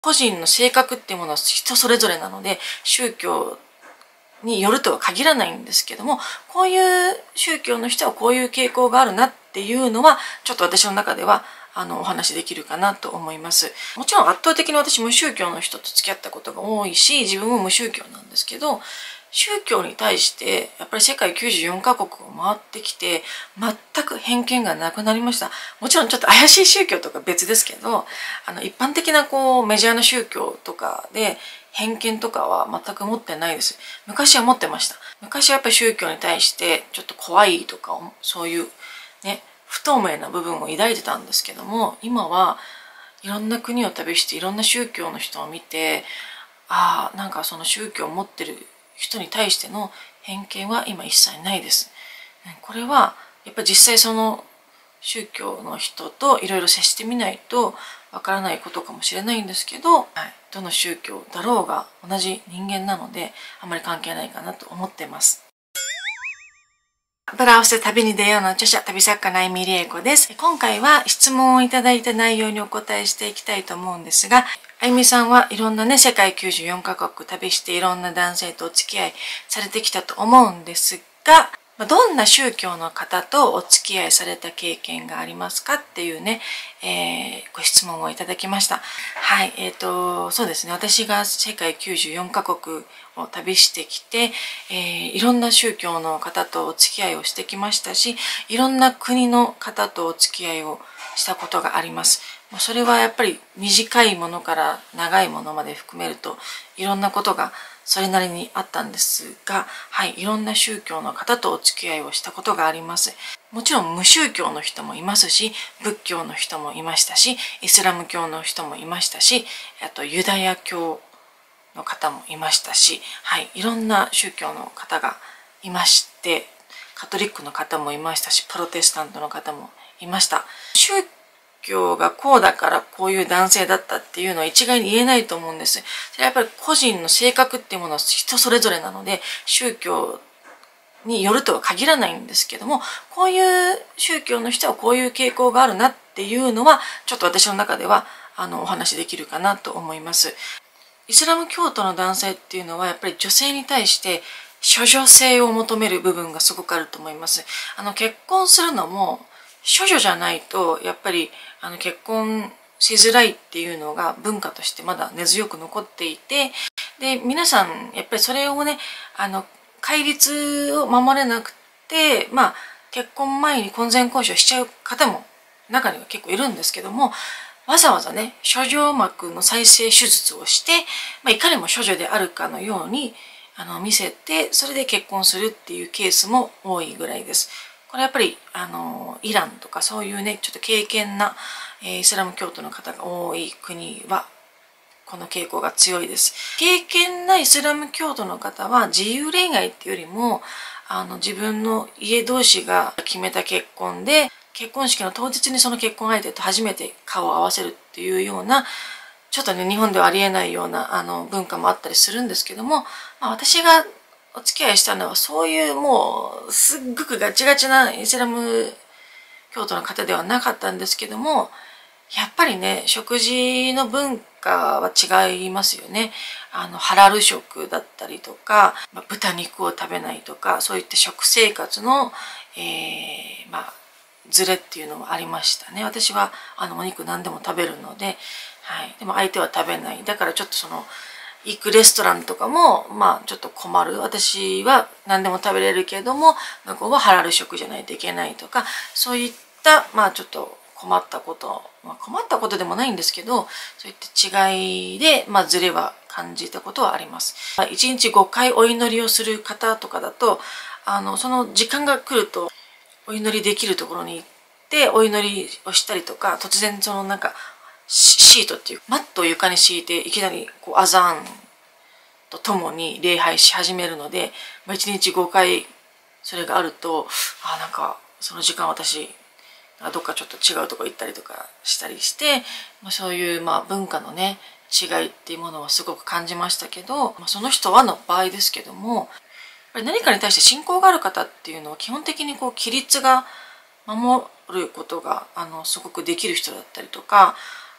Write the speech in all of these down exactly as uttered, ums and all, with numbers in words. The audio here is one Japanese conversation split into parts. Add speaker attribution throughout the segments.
Speaker 1: 個人の性格っていうものは人それぞれなので、宗教によるとは限らないんですけども、こういう宗教の人はこういう傾向があるなっていうのは、ちょっと私の中ではあのお話しできるかなと思います。もちろん圧倒的に私無宗教の人と付き合ったことが多いし、自分も無宗教なんですけど、宗教に対してやっぱり世界きゅうじゅうよんカ国を回ってきて全く偏見がなくなりました。もちろんちょっと怪しい宗教とか別ですけど、あの一般的なこうメジャーな宗教とかで偏見とかは全く持ってないです。昔は持ってました。昔はやっぱり宗教に対してちょっと怖いとか、そういうね、不透明な部分を抱いてたんですけども、今はいろんな国を旅していろんな宗教の人を見て、ああ、なんかその宗教を持ってる人に対しての偏見は今一切ないです。これはやっぱり実際その宗教の人といろいろ接してみないとわからないことかもしれないんですけど、はい、どの宗教だろうが同じ人間なのであまり関係ないかなと思ってます。ブラウスで旅に出ようの著者、旅作家のあゆみりえこです。今回は質問をいただいた内容にお答えしていきたいと思うんですが、あゆみさんはいろんなね、世界きゅうじゅうよんカ国旅していろんな男性とお付き合いされてきたと思うんですが、どんな宗教の方とお付き合いされた経験がありますかっていうね、えー、ご質問をいただきました。はい、えっと、そうですね。私が世界きゅうじゅうよんカ国を旅してきて、えー、いろんな宗教の方とお付き合いをしてきましたし、いろんな国の方とお付き合いをしたことがあります。それはやっぱり短いものから長いものまで含めるといろんなことがそれなりにあったんですが、はい、いろんな宗教の方とお付き合いをしたことがあります。もちろん無宗教の人もいますし、仏教の人もいましたし、イスラム教の人もいましたし、あとユダヤ教の方もいましたし、はい、いろんな宗教の方がいまして、カトリックの方もいましたし、プロテスタントの方もいました。宗教がこうだからこういう男性だったっていうのは一概に言えないと思うんです。それはやっぱり個人の性格っていうものは人それぞれなので、宗教によるとは限らないんですけども、こういう宗教の人はこういう傾向があるなっていうのはちょっと私の中ではあのお話しできるかなと思います。イスラム教徒の男性っていうのはやっぱり女性に対して処女性を求める部分がすごくあると思います。あの結婚するのも処女じゃないとやっぱりあの結婚しづらいっていうのが文化としてまだ根強く残っていて、で皆さんやっぱりそれをね、あの戒律を守れなくて、まあ結婚前に婚前交渉しちゃう方も中には結構いるんですけども、わざわざね、処女膜の再生手術をして、まあ、いかにも処女であるかのようにあの見せて、それで結婚するっていうケースも多いぐらいです。これやっぱりあのイランとかそういうね、ちょっと敬虔な、えー、イスラム教徒の方が多い国はこの傾向が強いです。敬虔なイスラム教徒の方は自由恋愛っていうよりも、あの自分の家同士が決めた結婚で、結婚式の当日にその結婚相手と初めて顔を合わせるっていうような、ちょっとね日本ではありえないようなあの文化もあったりするんですけども、まあ、私がお付き合いしたのはそういうもうすっごくガチガチなイスラム教徒の方ではなかったんですけども、やっぱりね食事の文化は違いますよね。あのハラル食だったりとか、豚肉を食べないとか、そういった食生活の、えー、まあズレっていうのもありましたね。私はあのお肉何でも食べるので、はい、でも相手は食べない。だからちょっとその行くレストランとかもまあちょっと困る。私は何でも食べれるけれども向こうはハラル食じゃないといけないとか、そういったまあちょっと困ったこと、まあ、困ったことでもないんですけど、そういった違いでまあズレは感じたことはあります。いちにちごかいお祈りをする方とかだと、あのその時間が来るとお祈りできるところに行ってお祈りをしたりとか、突然そのなんかシートっていうマットを床に敷いていきなりこうアザーンとともに礼拝し始めるので、いちにちごかいそれがあると、あなんかその時間私どっかちょっと違うとこ行ったりとかしたりして、まあ、そういうまあ文化のね違いっていうものはすごく感じましたけど、まあ、その人はの場合ですけども、何かに対して信仰がある方っていうのは基本的にこう規律が守ることがあのすごくできる人だったりとか、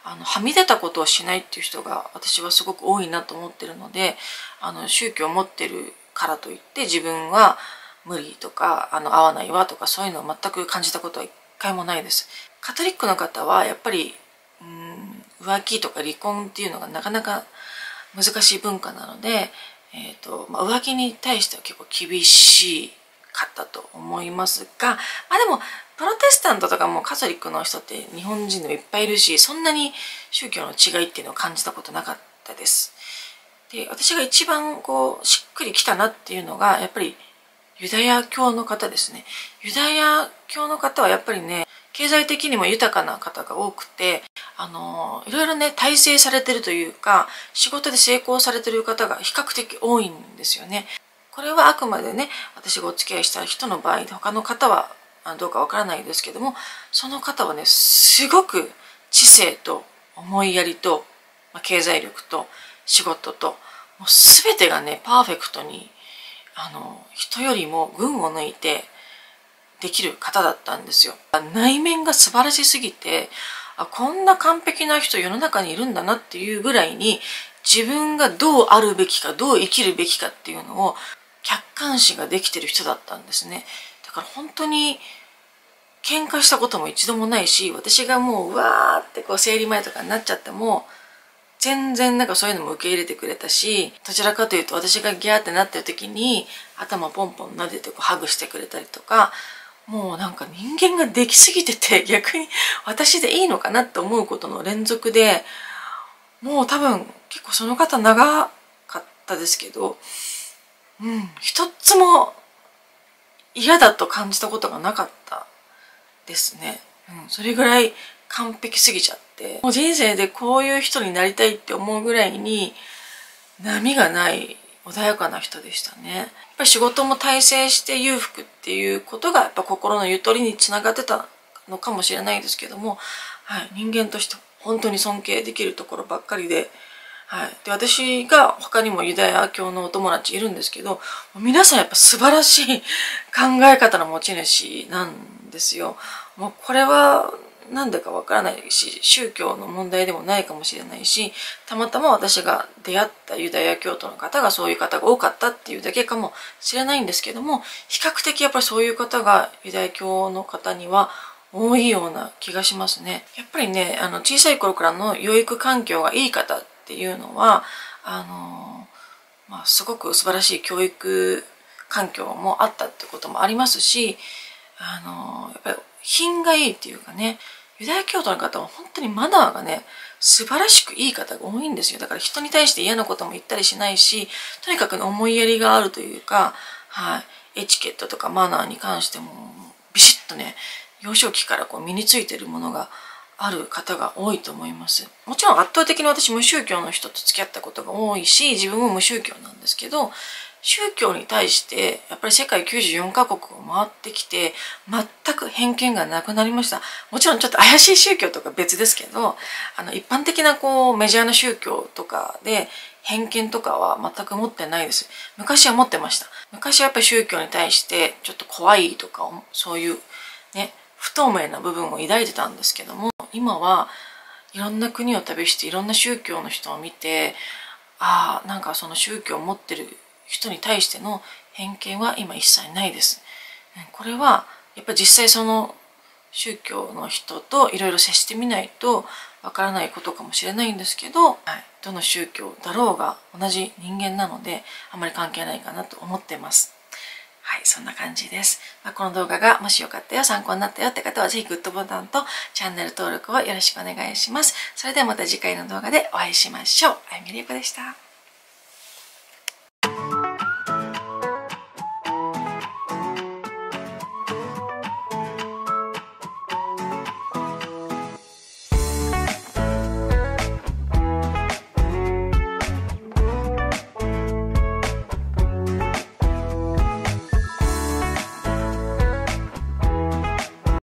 Speaker 1: あのはみ出たことをしないっていう人が私はすごく多いなと思ってるので、あの宗教を持ってるからといって自分は無理とかあの合わないわとかそういうのを全く感じたことは一回もないです。カトリックの方はやっぱりうん浮気とか離婚っていうのがなかなか難しい文化なので、えーとまあ、浮気に対しては結構厳しかったと思いますが、まあ、でもプロテスタントとかもカトリックの人って日本人でもいっぱいいるし、そんなに宗教の違いっていうのを感じたことなかったです。で、私が一番こうしっくりきたなっていうのがやっぱりユダヤ教の方ですね。ユダヤ教の方はやっぱりね、経済的にも豊かな方が多くて、あのいろいろね大成されてるというか仕事で成功されてる方が比較的多いんですよね。これはあくまでね私がお付き合いした人の場合で、他の方はどうかわからないですけども、その方はねすごく知性と思いやりと、まあ、経済力と仕事ともう全てがねパーフェクトにあの人よりも群を抜いてできる方だったんですよ。内面が素晴らしすぎて、あ、こんな完璧な人世の中にいるんだなっていうぐらいに、自分がどうあるべきかどう生きるべきかっていうのを客観視ができてる人だったんですね。だから本当に喧嘩したことも一度もないし、私がもううわーってこう生理前とかになっちゃっても全然なんかそういうのも受け入れてくれたし、どちらかというと私がギャーってなってる時に頭ポンポン撫でてこうハグしてくれたりとか、もうなんか人間ができすぎてて逆に私でいいのかなって思うことの連続で、もう多分結構その方長かったですけど、うん、一つも嫌だと感じたことがなかったですね。うん、それぐらい完璧すぎちゃって、もう人生でこういう人になりたいって思うぐらいに波がない穏やかな人でしたね。やっぱり仕事も大成して裕福っていうことがやっぱ心のゆとりにつながってたのかもしれないですけども、はい、人間として本当に尊敬できるところばっかりで、はい、で私が他にもユダヤ教のお友達いるんですけど、皆さんやっぱ素晴らしい考え方の持ち主なんですよ。もうこれはなんでかわからないし、宗教の問題でもないかもしれないし、たまたま私が出会ったユダヤ教徒の方がそういう方が多かったっていうだけかもしれないんですけども、比較的やっぱりそういう方がユダヤ教の方には多いような気がしますね。やっぱりね、あの小さい頃からの養育環境がいい方っていうのは、あのまあ、すごく素晴らしい教育環境もあったってこともありますし、あのやっぱり品がいいっていうかね、ユダヤ教徒の方は本当にマナーがね素晴らしくいい方が多いんですよ。だから人に対して嫌なことも言ったりしないし、とにかく、ね、思いやりがあるというか、はい、エチケットとかマナーに関してもビシッとね幼少期からこう身についているものがある方が多いと思います。もちろん圧倒的に私無宗教の人と付き合ったことが多いし、自分も無宗教なんですけど、宗教に対してやっぱり世界きゅうじゅうよんカ国を回ってきて全く偏見がなくなりました。もちろんちょっと怪しい宗教とか別ですけど、あの一般的なこうメジャーな宗教とかで偏見とかは全く持ってないです。昔は持ってました。昔はやっぱり宗教に対してちょっと怖いとかそういうね不透明な部分を抱いてたんですけども、今はいろんな国を旅していろんな宗教の人を見て、ああなんかその宗教を持ってる人に対しての偏見は今一切ないです。これはやっぱり実際その宗教の人といろいろ接してみないとわからないことかもしれないんですけど、はい、どの宗教だろうが同じ人間なのであまり関係ないかなと思ってます。はい、そんな感じです。まあ、この動画がもしよかったよ、参考になったよって方はぜひグッドボタンとチャンネル登録をよろしくお願いします。それではまた次回の動画でお会いしましょう。あゆみりゆこでした。